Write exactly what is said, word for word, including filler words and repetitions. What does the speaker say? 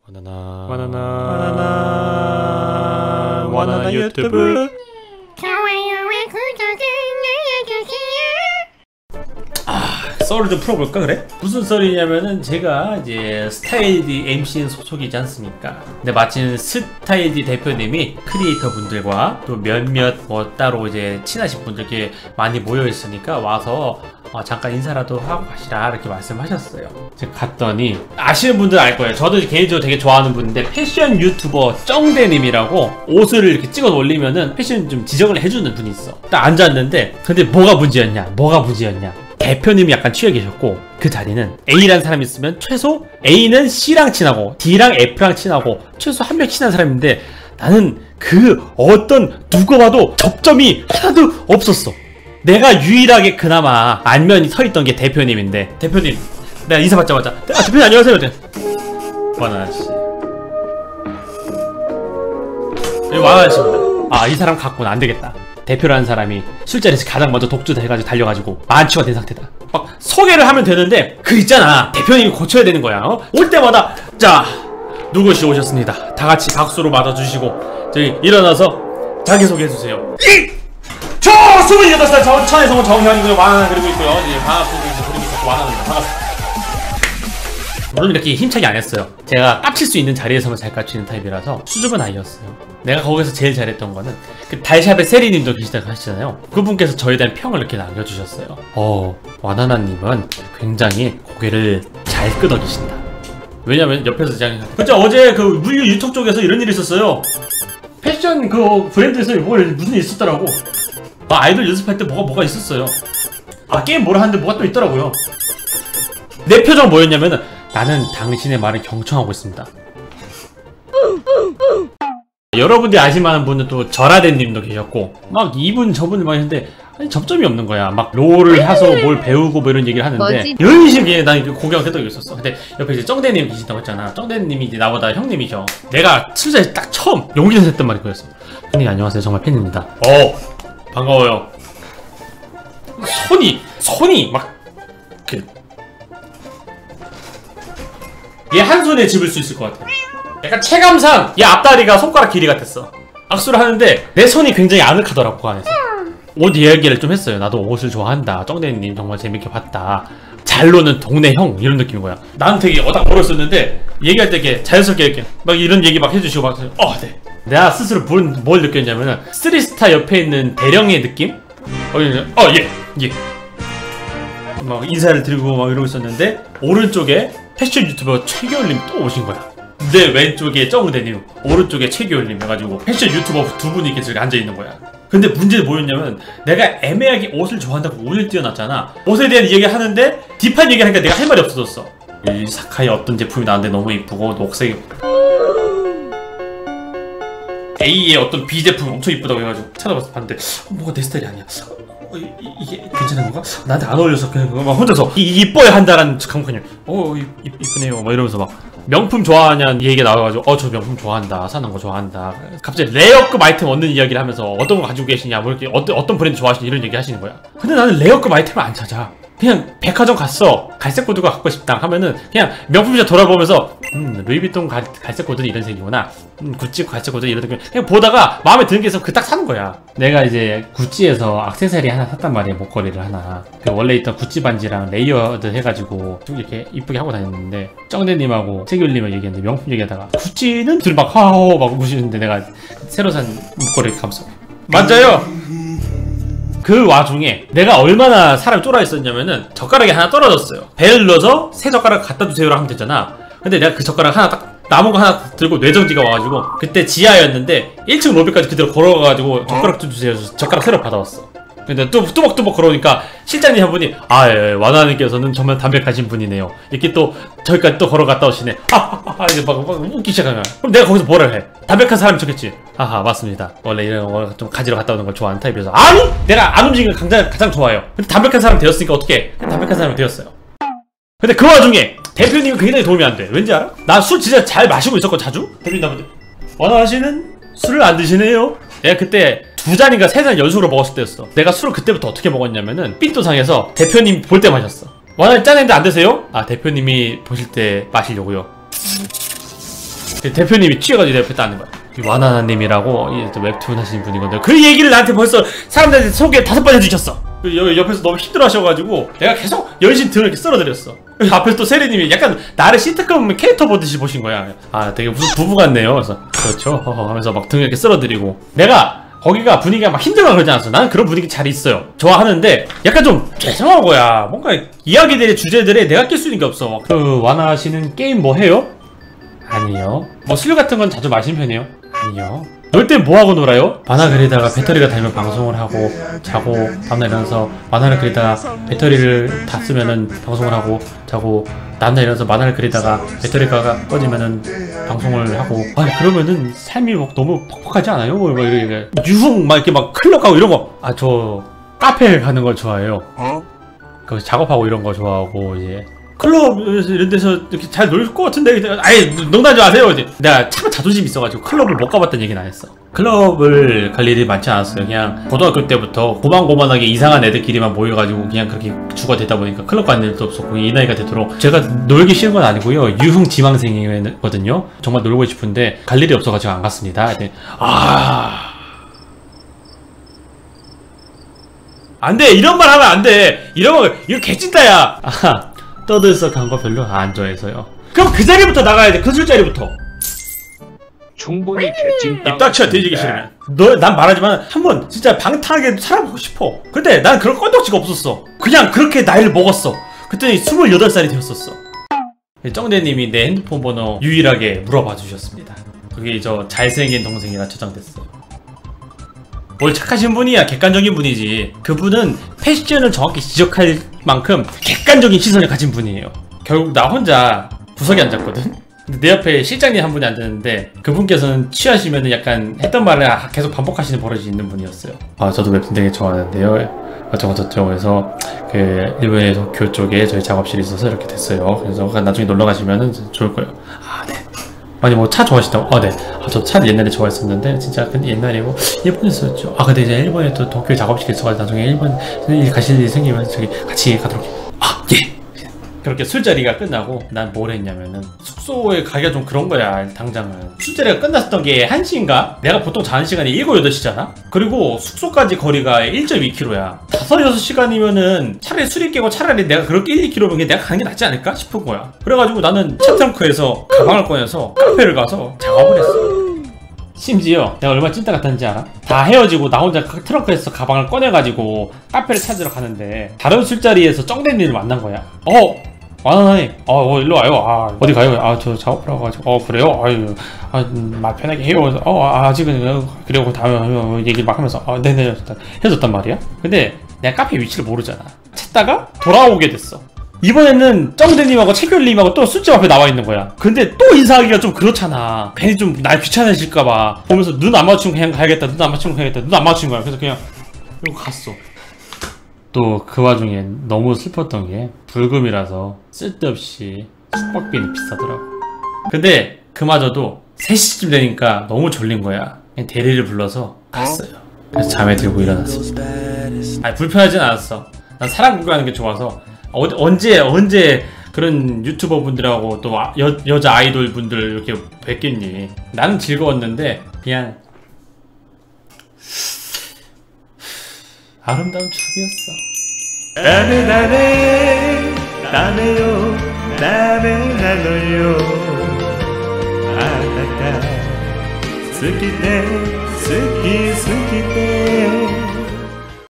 바나나 바나나 바나나 바나나 유튜브 좋아요와 구독을 눌러주세요. 아, 썰을 좀 풀어볼까 그래? 무슨 썰이냐면은 제가 이제 스타일D 엠씨엔 소속이지 않습니까? 근데 마침 스타일D 대표님이 크리에이터 분들과 또 몇몇 뭐 따로 이제 친하신 분들 이렇게 많이 모여 있으니까 와서 어, 잠깐 인사라도 하고 가시라 이렇게 말씀하셨어요. 제가 갔더니 아시는 분들은 알 거예요. 저도 개인적으로 되게 좋아하는 분인데 패션 유튜버 쩡대님이라고 옷을 이렇게 찍어 올리면은 패션 좀 지적을 해주는 분이 있어. 딱 앉았는데 근데 뭐가 문제였냐? 뭐가 문제였냐? 대표님이 약간 취해 계셨고 그 자리는 A라는 사람이 있으면 최소 A는 C랑 친하고 D랑 F랑 친하고 최소 한 명 친한 사람인데 나는 그 어떤 누가 봐도 접점이 하나도 없었어. 내가 유일하게 그나마 안면이 서있던 게 대표님인데 대표님 내가 인사 받자마자 아 대표님 안녕하세요. 와나씨 와나씨입니다. 아 이 사람 갖고는 안되겠다. 대표라는 사람이 술자리에서 가장 먼저 독주다 해가지고 달려가지고 만취가 된 상태다. 막 소개를 하면 되는데 그 있잖아 대표님이 고쳐야 되는 거야. 어? 올 때마다 자 누구시 오셨습니다. 다같이 박수로 맞아주시고 저기 일어나서 자기소개 해주세요. 저 스물여덟 살 저, 천혜성은 정현이고요. 와나나 그리고 있고요. 이제 반갑습니다. 그리고 있었고 와나나입니다. 반갑습니다. 물론 이렇게 힘차게 안 했어요. 제가 깝칠 수 있는 자리에서만 잘 깝치는 타입이라서 수줍은 아이였어요. 내가 거기서 제일 잘했던 거는 그 달샵의 세리님도 계시다고 하시잖아요. 그분께서 저에 대한 평을 이렇게 남겨주셨어요. 어 와나나님은 굉장히 고개를 잘 끄덕이신다. 왜냐면 옆에서 그냥 진짜 어제 그 무유 유통 쪽에서 이런 일이 있었어요. 패션 그 브랜드에서 뭐 무슨 일이 있었더라고. 아, 아이돌 연습할 때 뭐가 뭐가 있었어요. 아 게임 뭐라 하는데 뭐가 또 있더라고요. 내 표정 뭐였냐면은 나는 당신의 말을 경청하고 있습니다. 여러분들이 아실만한 분은 또 절하대님도 계셨고 막 이분 저분들 막 했는데 아니 접점이 없는 거야. 막 롤을 해서 뭘 배우고 뭐 이런 얘기를 하는데 열심히 난 고개가 끄덕이 있었어. 근데 옆에 이제 쩡대님 계신다고 했잖아. 쩡대님이 이제 나보다 형님이죠. 내가 술자리 딱 처음 용기 내서 했던 말이 그랬어. 형님 안녕하세요. 정말 팬입니다. 어 반가워요. 손이 손이 막 그 얘 한 손에 집을 수 있을 것 같아. 약간 체감상 얘 앞다리가 손가락 길이 같았어. 악수를 하는데 내 손이 굉장히 아늑하더라고 그 안에서. 옷 이야기를 좀 했어요. 나도 옷을 좋아한다. 쩡대님 정말 재밌게 봤다. 잘 노는 동네 형 이런 느낌인 거야. 나는 되게 어딱 멀었었는데 얘기할 때 이렇게 자연스럽게 이렇게 막 이런 얘기 막 해주시고 막 어 네. 내가 스스로 뭘, 뭘 느꼈냐면은 쓰리스타 옆에 있는 대령의 느낌? 어 예 예. 막 인사를 드리고 막 이러고 있었는데 오른쪽에 패션 유튜버 최기올님 또 오신 거야. 내 왼쪽에 쩡대님 오른쪽에 최기올님 해가지고 패션 유튜버 두 분이 이렇게 저기 앉아있는 거야. 근데 문제는 뭐였냐면 내가 애매하게 옷을 좋아한다고 옷을 띄워놨잖아. 옷에 대한 이야기 하는데 딥한 얘기를 하니까 내가 할 말이 없어졌어. 이 사카이 어떤 제품이 나왔는데 너무 이쁘고 녹색이 A의 어떤 B 제품 엄청 이쁘다고 해가지고 찾아봐서 봤는데 어, 뭐가 내 스타일이 아니야. 어, 이, 이게 괜찮은 건가? 나한테 안 어울려서 그냥 막 혼자서 이, 이뻐야 한다라는 감각이 어 이, 이쁘네요 막 이러면서 막 명품 좋아하냐는 얘기가 나와가지고 어 저 명품 좋아한다 사는 거 좋아한다. 갑자기 레어급 아이템 얻는 이야기를 하면서 어떤 거 가지고 계시냐 뭐 이렇게 어떤, 어떤 브랜드 좋아하시냐 이런 얘기 하시는 거야. 근데 나는 레어급 아이템을 안 찾아. 그냥 백화점 갔어 갈색 구두가 갖고 싶다 하면은 그냥 명품샵 돌아보면서 음 루이비통 갈, 갈색 구두는 이런 색이구나. 음 구찌 갈색 구두는 이런 느낌. 그냥 보다가 마음에 드는 게 있으면 그 딱 사는 거야. 내가 이제 구찌에서 액세서리 하나 샀단 말이야. 목걸이를 하나. 그 원래 있던 구찌 반지랑 레이어드 해가지고 좀 이렇게 이쁘게 하고 다녔는데 쩡대님하고 최기울님하고 얘기했는데 명품 얘기하다가 구찌는 들 막 하하호 막 무시했는데 내가 새로 산 목걸이를 감싸 맞아요. 그 와중에 내가 얼마나 사람이 쫄아 있었냐면은 젓가락이 하나 떨어졌어요. 배를 넣어서 새 젓가락 갖다 주세요라고 하면 되잖아. 근데 내가 그 젓가락 하나 딱 남은 거 하나 들고 뇌정지가 와가지고 그때 지하였는데 일 층 로비까지 그대로 걸어가가지고 젓가락 좀 주세요. 젓가락 새로 받아왔어. 근데 또 뚜벅뚜벅 걸어오니까 실장님 한 분이 아 예, 와나님께서는 정말 담백하신 분이네요. 이렇게 또 저기까지 또 걸어갔다 오시네. 하하하 이제 막, 막 웃기 시작하면 그럼 내가 거기서 뭐라 해? 담백한 사람이 좋겠지. 하하 맞습니다. 원래 이런 거 좀 가지러 갔다 오는 걸 좋아하는 타입이어서 아니! 내가 안 움직이는 걸 가장, 가장 좋아해요. 근데 담백한 사람 되었으니까 어떻게 담백한 사람이 되었어요. 근데 그 와중에 대표님은 굉장히 도움이 안 돼. 왠지 알아? 나 술 진짜 잘 마시고 있었고 자주? 대표님 나한테 와나씨는 술을 안 드시네요. 내가 그때 두 잔인가 세 잔 연속으로 먹었을 때였어. 내가 술을 그때부터 어떻게 먹었냐면은 삔또상에서 대표님 볼 때 마셨어. 와나 짠했는데 안 드세요? 아 대표님이 보실 때 마시려고요. 대표님이 취해가지고 내 옆에 따는 거야. 와나나님이라고 웹툰 하시는 분이거든요. 그 얘기를 나한테 벌써 사람들한테 소개 다섯 번 해주셨어. 옆에서 너무 힘들어 하셔가지고 내가 계속 열심히 등을 이렇게 쓸어드렸어. 앞에서 또 세리님이 약간 나를 시트콤 캐릭터 보듯이 보신 거야. 아 되게 무슨 부부 같네요. 그래서 그렇죠 하면서 막 등을 이렇게 쓸어드리고, 내가 거기가 분위기가 막 힘들거나 그러지 않았어. 나는 그런 분위기 잘 있어요. 좋아하는데 약간 좀 죄송한 거야. 뭔가 이야기들의 주제들에 내가 낄 수 있는 게 없어. 그 와나하시는 게임 뭐 해요? 아니요. 뭐 술류 같은 건 자주 마시는 편이에요? 아니요. 놀 땐 뭐하고 놀아요? 만화 그리다가 배터리가 닳으면 방송을 하고 자고, 다음날 일어나서 만화를 그리다가 배터리를 다 쓰면은 방송을 하고 자고, 다음날 일어나서 만화를 그리다가 배터리가 꺼지면은 방송을 하고. 아 그러면은 삶이 막 너무 퍽퍽하지 않아요? 막 이렇게 유흥 막 이렇게 막 클럽 가고 이런 거. 아 저 카페 가는 걸 좋아해요. 그 작업하고 이런 거 좋아하고, 이제 클럽 이런 데서 이렇게 잘 놀 것 같은데, 아예 농담 좀 하세요. 이제 내가 참 자존심이 있어가지고 클럽을 못 가봤다는 얘기는 안 했어. 클럽을 갈 일이 많지 않았어요. 그냥 고등학교 때부터 고만고만하게 이상한 애들끼리만 모여가지고 그냥 그렇게 주거되다 보니까 클럽 가는 일도 없었고, 이 나이가 되도록 제가 놀기 싫은 건 아니고요. 유흥 지망생이거든요. 정말 놀고 싶은데 갈 일이 없어가지고 안 갔습니다. 아 안돼, 이런 말 하면 안돼. 이런 거 이거 개찐따야. 아하, 떠들썩 간 거 별로 안 좋아해서요. 그럼 그 자리부터 나가야 돼. 그 술자리부터. 충분히 개찐따. 입 닥쳐, 뒤지기 싫으면. 너, 난 말하지만 한번 진짜 방탕하게 살아보고 싶어. 근데 난 그런 껌덕지가 없었어. 그냥 그렇게 나이를 먹었어. 그때는 스물여덟 살이 되었었어. 쩡대님이 내 핸드폰 번호 유일하게 물어봐 주셨습니다. 그게 저 잘생긴 동생이라 저장됐어요. 뭘 착하신 분이야. 객관적인 분이지. 그분은 패션을 정확히 지적할 만큼 객관적인 시선을 가진 분이에요. 결국 나 혼자 구석에 앉았거든? 근데 내 옆에 실장님 한 분이 앉았는데, 그분께서는 취하시면 약간 했던 말을 계속 반복하시는 버릇이 있는 분이었어요. 아 저도 웹툰 되게 좋아하는데요, 어쩌고 저쩌고 해서 그 일본의 도쿄 쪽에 저희 작업실이 있어서 이렇게 됐어요. 그래서 나중에 놀러 가시면 좋을 거예요. 아 네. 아니 뭐 차 좋아하시다고? 아 네. 아 저 차를 옛날에 좋아했었는데 진짜 근데 옛날에 뭐 일본에서였죠. 아 근데 이제 일본에 또 도쿄 작업실이 있어가지고 나중에 일본 일 가실 일이 생기면 저기 같이 가도록 해요. 아 예. 그렇게 술자리가 끝나고 난 뭘 했냐면은, 숙소에 가기가 좀 그런 거야. 당장은 술자리가 끝났었던 게 한 시인가? 내가 보통 자는 시간이 일곱, 여덟 시잖아? 그리고 숙소까지 거리가 일 점 이 킬로미터야 다섯, 여섯 시간이면은 차라리 술이 깨고 차라리 내가 그렇게 일, 이 킬로미터면 내가 가는 게 낫지 않을까 싶은 거야. 그래가지고 나는 차 트렁크에서 가방을 꺼내서 카페를 가서 작업을 했어. 심지어 내가 얼마나 찐따 같았는지 알아? 다 헤어지고 나 혼자 트렁크에서 가방을 꺼내가지고 카페를 찾으러 가는데, 다른 술자리에서 쩡대님을 만난 거야. 어! 와나나님, 어, 어, 일로 와요. 아, 어디 가요? 아, 저 작업하러 가가지고. 어, 그래요? 아유, 아, 음, 막 편하게 해요. 어, 아직은, 그리고 다음에 얘기 막 하면서, 아, 네네, 해줬단 말이야? 근데 내가 카페 위치를 모르잖아. 찾다가 돌아오게 됐어. 이번에는 쩡대님하고 채귤님하고 또 술집 앞에 나와 있는 거야. 근데 또 인사하기가 좀 그렇잖아. 괜히 좀 날 귀찮으실까봐. 보면서 눈 안 맞추면 그냥 가야겠다. 눈 안 맞추면 가야겠다. 눈 안 맞춘 거야. 그래서 그냥 이러고 갔어. 또 그 와중에 너무 슬펐던 게, 불금이라서 쓸데없이 숙박비는 비싸더라고. 근데 그마저도 세 시쯤 되니까 너무 졸린 거야. 그냥 대리를 불러서 갔어요. 그래서 잠에 들고 일어났습니다. 아니 불편하진 않았어. 난 사람 구경하는 게 좋아서. 어, 언제 언제 그런 유튜버 분들하고 또 여, 여자 아이돌 분들 이렇게 뵙겠니. 나는 즐거웠는데 그냥 아름다운 추억이었어. 나네 나네 나네요 나네 나노요 아나타 스키네 스키 스키